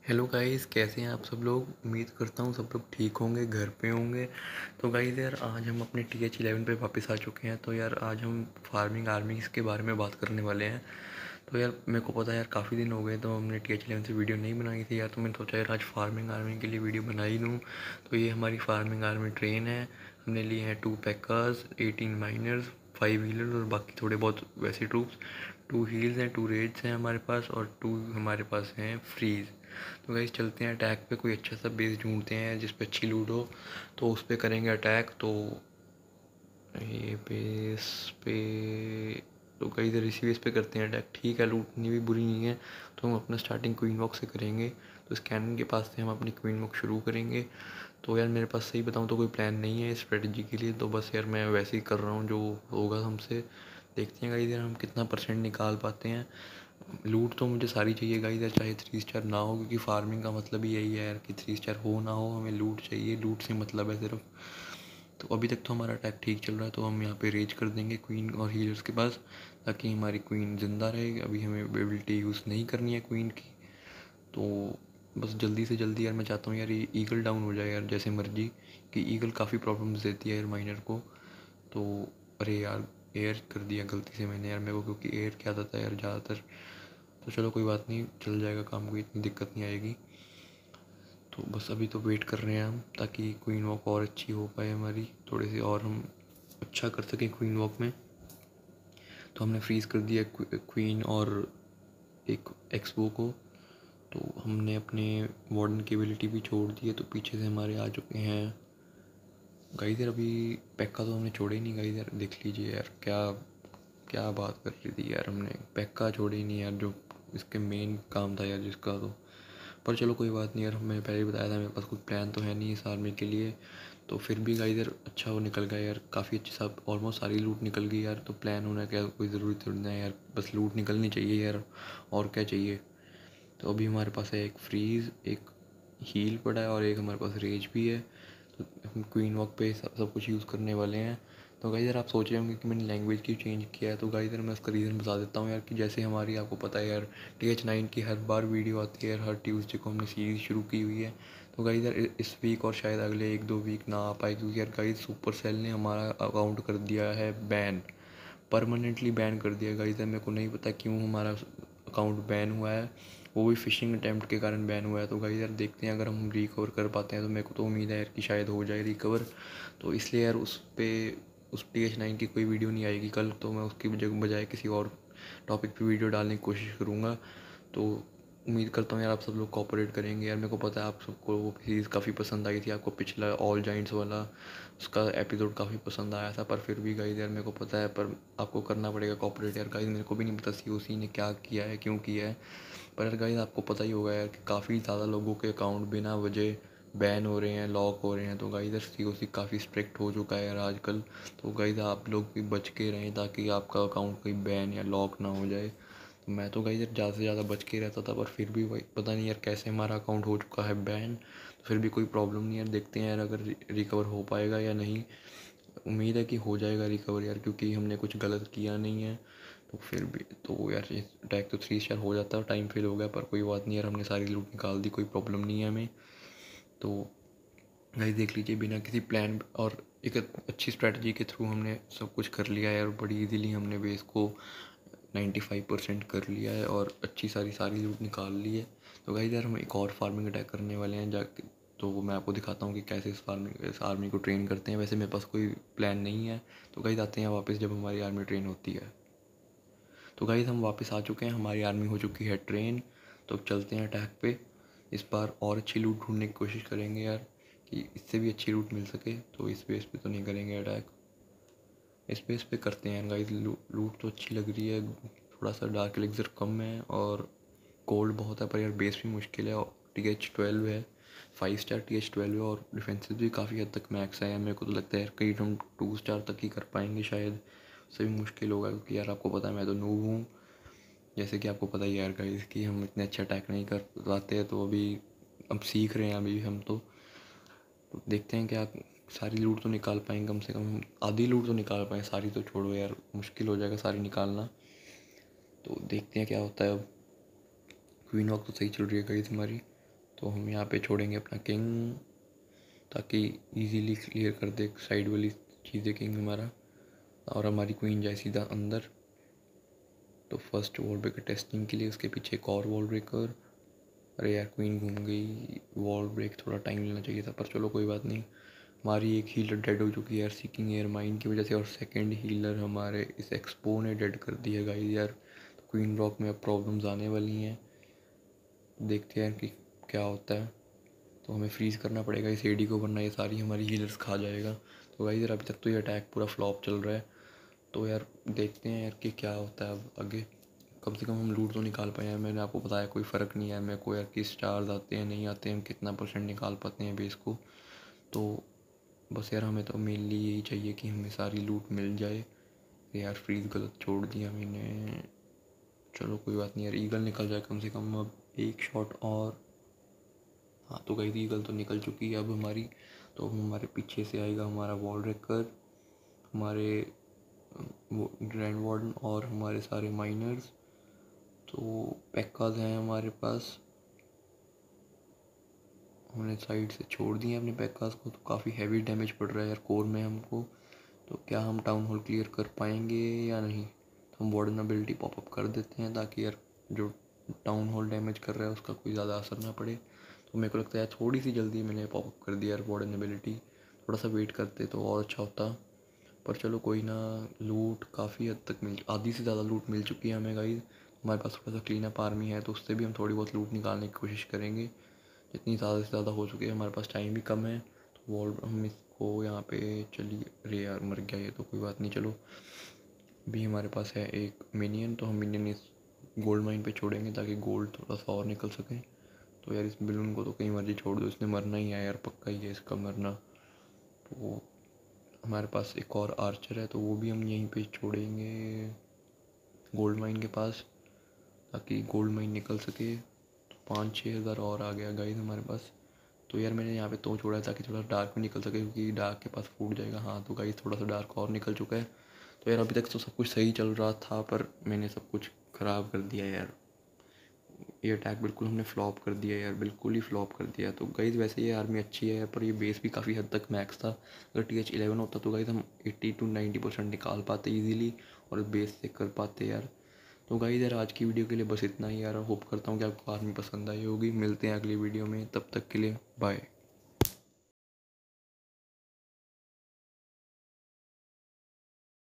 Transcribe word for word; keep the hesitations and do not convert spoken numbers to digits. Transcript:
Hello guys, कैसे हैं आप सब लोग। उम्मीद करता हूँ सब लोग ठीक होंगे, घर पे होंगे। तो गाइस यार, आज हम अपने टी एच इलेवन पे वापस आ चुके हैं। तो यार आज हम फार्मिंग आर्मी के बारे में बात करने वाले हैं। तो यार मेरे को पता है यार, काफ़ी दिन हो गए तो हमने टी एच इलेवन से वीडियो नहीं बनाई थी यार। तो मैंने सोचा यार आज फार्मिंग आर्मी के लिए वीडियो बना ही लूँ। तो ये हमारी फार्मिंग आर्मी ट्रेन है। हमने लिए हैं two pekkas, eighteen miners, five wheelers और बाकी थोड़े बहुत वैसे ट्रूप्स। टू हील्स हैं, टू रेड्स हैं हमारे पास, और टू हमारे पास हैं फ्रीज़। तो गाइस चलते हैं अटैक पे। कोई अच्छा सा बेस ढूंढते हैं जिस पे अच्छी लूट हो, तो उस पर करेंगे अटैक। तो ये बेस पे, तो कई इधर इसी बेस पे करते हैं अटैक। ठीक है, लूटनी भी बुरी नहीं है। तो हम अपना स्टार्टिंग क्वीन वॉक से करेंगे। तो इस कैनन के पास से हम अपनी क्वीन वॉक शुरू करेंगे। तो यार मेरे पास सही बताऊँ तो कोई प्लान नहीं है स्ट्रेटजी के लिए। तो बस यार मैं वैसे ही कर रहा हूँ जो होगा हमसे। देखते हैं गाइस यार हम कितना परसेंट निकाल पाते हैं। लूट तो मुझे सारी चाहिए गाइस यार, चाहे थ्री स्टार ना हो, क्योंकि फार्मिंग का मतलब ही यही है यार कि थ्री स्टार हो ना हो, हमें लूट चाहिए। लूट से मतलब है सिर्फ। तो अभी तक तो हमारा अटैक ठीक चल रहा है, तो हम यहाँ पे रेज कर देंगे क्वीन और हीलर्स के पास, ताकि हमारी क्वीन ज़िंदा रहे। अभी हमें एबिलिटी यूज़ नहीं करनी है क्वीन की। तो बस जल्दी से जल्दी यार मैं चाहता हूँ यार ये ईगल डाउन हो जाए यार, जैसे मर्जी। कि ईगल काफ़ी प्रॉब्लम्स देती है यार माइनर को। तो अरे यार, एयर कर दिया गलती से मैंने यार, मेरे को क्योंकि एयर क्या आता था यार ज़्यादातर। तो चलो कोई बात नहीं, चल जाएगा काम, कोई इतनी दिक्कत नहीं आएगी। तो बस अभी तो वेट कर रहे हैं हम, ताकि क्वीन वॉक और अच्छी हो पाए हमारी, थोड़ी सी और हम अच्छा कर सकें क्वीन वॉक में। तो हमने फ्रीज़ कर दिया क्वीन और एक एक्सपो को। तो हमने अपने वार्डन की एबिलिटी भी छोड़ दी है, तो पीछे से हमारे आ चुके हैं गाइस यार। अभी पैक्का तो हमने छोड़े ही नहीं गाइस यार, देख लीजिए यार, क्या क्या बात कर रही थी यार, हमने पैक्का छोड़े ही नहीं यार, जो इसके मेन काम था यार जिसका। तो पर चलो कोई बात नहीं यार, मैंने पहले ही बताया था मेरे पास कोई प्लान तो है नहीं इस आर्मी के लिए। तो फिर भी गाइस यार अच्छा वो निकल गया यार, काफ़ी अच्छी सा ऑलमोस्ट सारी लूट निकल गई यार। तो प्लान होना क्या कोई ज़रूरी थोड़ी ना है यार, बस लूट निकलनी चाहिए यार, और क्या चाहिए। तो अभी हमारे पास है एक फ्रीज़, एक हील पड़ा है और एक हमारे पास रेज भी है। तो हम क्वीन वॉक पे सब सब कुछ यूज़ करने वाले हैं। तो गाइस यार आप सोच रहे होंगे कि मैंने लैंग्वेज क्यों चेंज किया है। तो गाइस यार मैं उसका रीज़न बता देता हूँ यार, कि जैसे हमारी आपको पता है यार, टी एच नाइन की हर बार वीडियो आती है यार, हर ट्यूसडे को हमने सीरीज़ शुरू की हुई है। तो गाइस यार इस वीक और शायद अगले एक दो वीक ना आ पाए, क्योंकि यार गाइस सुपर सेल ने हमारा अकाउंट कर दिया है बैन, परमानेंटली बैन कर दिया गाइस। मेरे को नहीं पता क्यों हमारा अकाउंट बैन हुआ है, वो भी फ़िशिंग अटैम्प्ट के कारण बैन हुआ है। तो गाइस यार देखते हैं अगर हम रिकवर कर पाते हैं, तो मेरे को तो उम्मीद है यार कि शायद हो जाए रिकवर। तो इसलिए यार उस पर उस टी एच नाइन की कोई वीडियो नहीं आएगी कल। तो मैं उसकी बजाय किसी और टॉपिक पे वीडियो डालने की कोशिश करूँगा। तो उम्मीद करता हूँ यार आप सब लोग कोऑपरेट करेंगे यार। मेरे को पता है आप सबको वो सीरीज़ काफ़ी पसंद आई थी, आपको पिछला ऑल जाइंट्स वाला उसका एपिसोड काफ़ी पसंद आया था। पर फिर भी गाइस यार मेरे को पता है, पर आपको करना पड़ेगा कोऑपरेट यार। गाइस मेरे को भी नहीं पता सी ओ सी ने क्या किया है, क्यों किया है। पर यार गाइस आपको पता ही होगा यार कि काफ़ी ज़्यादा लोगों के अकाउंट बिना वजह बैन हो रहे हैं, लॉक हो रहे हैं। तो गाइस यार सी ओ सी काफ़ी स्ट्रिक्ट हो चुका है यार आजकल। तो गाइस आप लोग भी बच के रहें, ताकि आपका अकाउंट कोई बैन या लॉक ना हो जाए। तो मैं तो गाइस यार ज़्यादा से ज़्यादा बच के रहता था, पर फिर भी भाई पता नहीं यार कैसे हमारा अकाउंट हो चुका है बैन। तो फिर भी कोई प्रॉब्लम नहीं यार, देखते हैं यार अगर रिकवर हो पाएगा या नहीं। उम्मीद है कि हो जाएगा रिकवर यार, क्योंकि हमने कुछ गलत किया नहीं है। तो फिर भी तो यार अटैक तो थ्री स्टार हो जाता है, टाइम फेल हो गया, पर कोई बात नहीं यार, हमने सारी लूट निकाल दी, कोई प्रॉब्लम नहीं है हमें। तो गाइस देख लीजिए, बिना किसी प्लान और एक अच्छी स्ट्रेटजी के थ्रू हमने सब कुछ कर लिया है, और बड़ी इजीली हमने बेस को नाइन्टी फाइव परसेंट कर लिया है और अच्छी सारी सारी लूट निकाल ली है। तो गाइस यार हम एक और फार्मिंग अटैक करने वाले हैं जाके। तो वो मैं आपको दिखाता हूँ कि कैसे इस फार्मिंग इस आर्मी को ट्रेन करते हैं। वैसे मेरे पास कोई प्लान नहीं है। तो गाइस आते हैं वापस जब हमारी आर्मी ट्रेन होती है। तो गाइस हम वापस आ चुके हैं, हमारी आर्मी हो चुकी है ट्रेन। तो अब चलते हैं अटैक पे। इस बार और अच्छी लूट ढूंढने की कोशिश करेंगे यार, कि इससे भी अच्छी लूट मिल सके। तो इस बेस पे तो नहीं करेंगे अटैक, इस बेस पे करते हैं गाइस। लूट तो अच्छी लग रही है, थोड़ा सा डार्क एलिक्सर कम है और कोल्ड बहुत है, पर यार बेस भी मुश्किल है। और टी एच ट्वेल्व है, five star T H twelve है, और डिफेंसिव भी काफ़ी हद तक मैक्स है यार। मेरे को तो लगता है यार कहीं हम टू स्टार तक ही कर पाएंगे शायद, उससे भी मुश्किल होगा, क्योंकि यार आपको पता है मैं तो नूब हूँ। जैसे कि आपको पता ही है यार गाइस कि हम इतने अच्छे अटैक नहीं कर पाते हैं। तो अभी अब सीख रहे हैं अभी हम तो। तो देखते हैं क्या सारी लूट तो निकाल पाएंगे, कम से कम आधी लूट तो निकाल पाएँ, सारी तो छोड़ो यार, मुश्किल हो जाएगा सारी निकालना। तो देखते हैं क्या होता है अब। क्वीन वॉक तो सही चल रही है गाइस हमारी। तो हम यहाँ पे छोड़ेंगे अपना किंग, ताकि इजीली क्लियर कर दे साइड वाली चीज़ें किंग हमारा, और हमारी क्वीन जाए सीधा अंदर। तो फर्स्ट वॉल ब्रेकर टेस्टिंग के लिए, उसके पीछे एक और वॉल ब्रेकर। अरे यार क्वीन घूम गई, वॉल ब्रेक थोड़ा टाइम लेना चाहिए था, पर चलो कोई बात नहीं। हमारी एक हीलर डेड हो चुकी है यार सीकिंग एयर माइन की वजह से, और सेकंड हीलर हमारे इस एक्सपो ने डेड कर दिया गाइस यार। तो क्वीन रॉक में अब प्रॉब्लम्स आने वाली हैं, देखते हैं कि क्या होता है। तो हमें फ्रीज़ करना पड़ेगा इस एडी को, वरना ये सारी हमारी हीलर्स खा जाएगा। तो गाइस यार अभी तक तो ये अटैक पूरा फ्लॉप चल रहा है, तो यार देखते हैं यार कि क्या होता है अब आगे। कम से कम हम लूट तो निकाल पाए हैं, मैंने आपको बताया कोई फ़र्क नहीं है मेरे को यार कि स्टार्स आते हैं नहीं आते हैं, हम कितना परसेंट निकाल पाते हैं बेस को। तो बस यार हमें तो मेनली यही चाहिए कि हमें सारी लूट मिल जाए। यार फ्रीज़ गलत छोड़ दिया मैंने, चलो कोई बात नहीं यार, ईगल निकल जाए कम से कम अब एक शॉट और। हाँ तो गई ईगल तो निकल चुकी है अब हमारी। तो अब हमारे पीछे से आएगा हमारा वॉल ब्रेकर, हमारे वो ग्रैंड वार्डन और हमारे सारे माइनर्स। तो पैकाज हैं हमारे पास, हमने साइड से छोड़ दिए अपने पैकाज को। तो काफ़ी हैवी डैमेज पड़ रहा है यार कोर में हमको। तो क्या हम टाउन हॉल क्लियर कर पाएंगे या नहीं। तो हम वार्डन एबिलिटी पॉपअप कर देते हैं, ताकि यार जो टाउन हॉल डैमेज कर रहा है उसका कोई ज़्यादा असर ना पड़े। तो मेरे को लगता है थोड़ी सी जल्दी मैंने पॉपअप कर दिया यार वार्डन एबिलिटी, थोड़ा सा वेट करते तो और अच्छा होता। पर चलो कोई ना, लूट काफ़ी हद तक मिल, आधी से ज़्यादा लूट मिल चुकी है हमें गाइस। हमारे पास थोड़ा सा क्लीन अप आर्मी है, तो उससे भी हम थोड़ी बहुत लूट निकालने की कोशिश करेंगे। जितनी ज़्यादा से ज़्यादा हो चुकी है, हमारे पास टाइम भी कम है। तो वॉल हम इसको यहाँ पे, चलिए अरे यार मर गया ये, तो कोई बात नहीं। चलो भी हमारे पास है एक मिनियन, तो हम मिनियन इस गोल्ड माइन पे छोड़ेंगे ताकि गोल्ड थोड़ा सा और निकल सके। तो यार इस बिलून को तो कहीं मर्जी छोड़ दो, इसने मरना ही है यार, पक्का ही है इसका मरना। तो हमारे पास एक और आर्चर है, तो वो भी हम यहीं पे छोड़ेंगे गोल्ड माइन के पास, ताकि गोल्ड माइन निकल सके। तो पाँच छः हज़ार और आ गया गाइस हमारे पास। तो यार मैंने यहाँ पे तो छोड़ा है ताकि थोड़ा डार्क में निकल सके, क्योंकि डार्क के पास फूट जाएगा। हाँ तो गाइस थोड़ा सा डार्क और निकल चुका है। तो यार अभी तक तो सब कुछ सही चल रहा था, पर मैंने सब कुछ ख़राब कर दिया यार। ये अटैक बिल्कुल हमने फ्लॉप कर दिया यार, बिल्कुल ही फ्लॉप कर दिया। तो गाइस वैसे ये आर्मी अच्छी है, पर ये बेस भी काफ़ी हद तक मैक्स था। अगर टी एच इलेवन होता तो गाइस हम एट्टी टू नाइन्टी परसेंट निकाल पाते ईजीली, और बेस से कर पाते यार। तो गाइस यार आज की वीडियो के लिए बस इतना ही यार। होप करता हूँ कि आपको आर्मी पसंद आई होगी। मिलते हैं अगली वीडियो में, तब तक के लिए बाय।